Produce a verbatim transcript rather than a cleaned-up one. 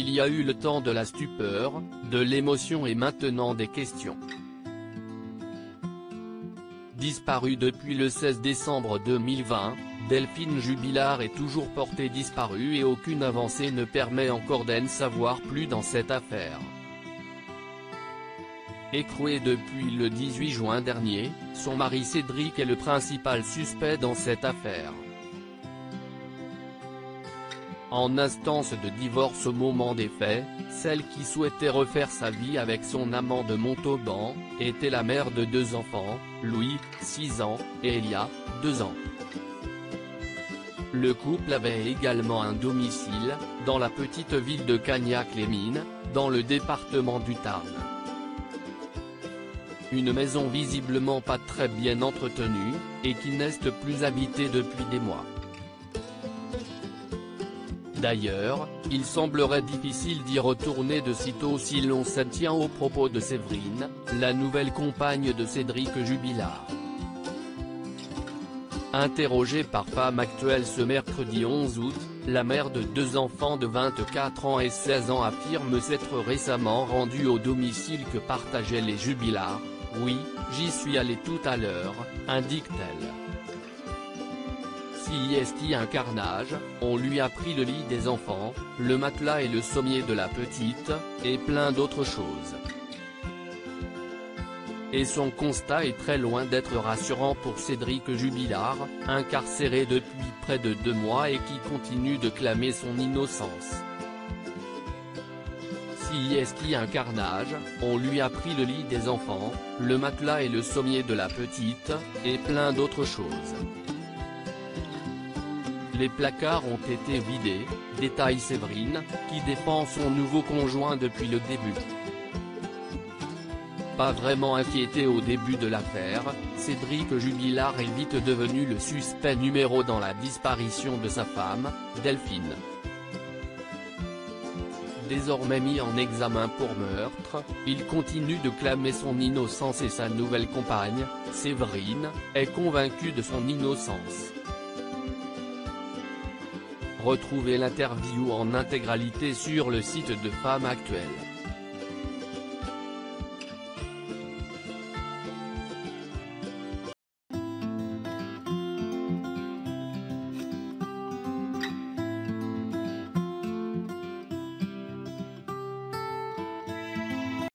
Il y a eu le temps de la stupeur, de l'émotion et maintenant des questions. Disparue depuis le seize décembre deux mille vingt, Delphine Jubilard est toujours portée disparue et aucune avancée ne permet encore d'en savoir plus dans cette affaire. Écroué depuis le dix-huit juin dernier, son mari Cédric est le principal suspect dans cette affaire. En instance de divorce au moment des faits, celle qui souhaitait refaire sa vie avec son amant de Montauban, était la mère de deux enfants, Louis, six ans, et Elia, deux ans. Le couple avait également un domicile, dans la petite ville de Cagnac-les-Mines, dans le département du Tarn. Une maison visiblement pas très bien entretenue, et qui n'est plus habitée depuis des mois. D'ailleurs, il semblerait difficile d'y retourner de sitôt si l'on s'en tient aux propos de Séverine, la nouvelle compagne de Cédric Jubilard. Interrogée par Femme Actuelle ce mercredi onze août, la mère de deux enfants de vingt-quatre ans et seize ans affirme s'être récemment rendue au domicile que partageaient les Jubilard. « Oui, j'y suis allée tout à l'heure », indique-t-elle. Si est un carnage, on lui a pris le lit des enfants, le matelas et le sommier de la petite, et plein d'autres choses. Et son constat est très loin d'être rassurant pour Cédric Jubilard, incarcéré depuis près de deux mois et qui continue de clamer son innocence. Si est un carnage, on lui a pris le lit des enfants, le matelas et le sommier de la petite, et plein d'autres choses. Les placards ont été vidés, détaille Séverine, qui défend son nouveau conjoint depuis le début. Pas vraiment inquiété au début de l'affaire, Cédric Jubilard est vite devenu le suspect numéro dans la disparition de sa femme, Delphine. Désormais mis en examen pour meurtre, il continue de clamer son innocence et sa nouvelle compagne, Séverine, est convaincue de son innocence. Retrouvez l'interview en intégralité sur le site de Femme Actuelle.